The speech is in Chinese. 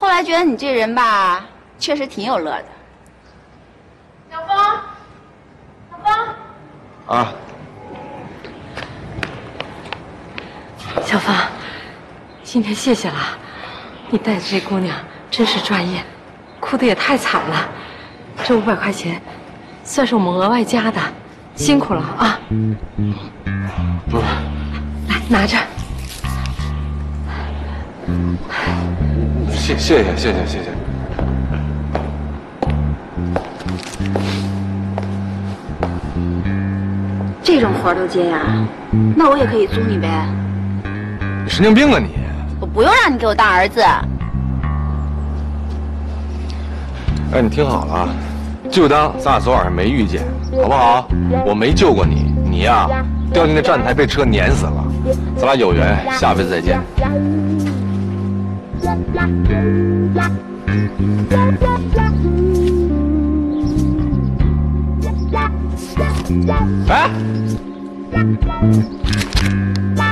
后来觉得你这人吧，确实挺有乐的。小芳，小芳， 啊， 小芳，今天谢谢了，你带的这姑娘真是专业，哭得也太惨了。这500块钱，算是我们额外加的，辛苦了啊！ 不， 来拿着。 谢谢。 这种活都接呀？那我也可以租你呗。 你神经病啊你！ 我不用让你给我当儿子。 哎，你听好了啊，就当咱俩昨晚上没遇见，好不好？我没救过你，你呀掉进那站台被车碾死了。咱俩有缘，下辈子再见。哎！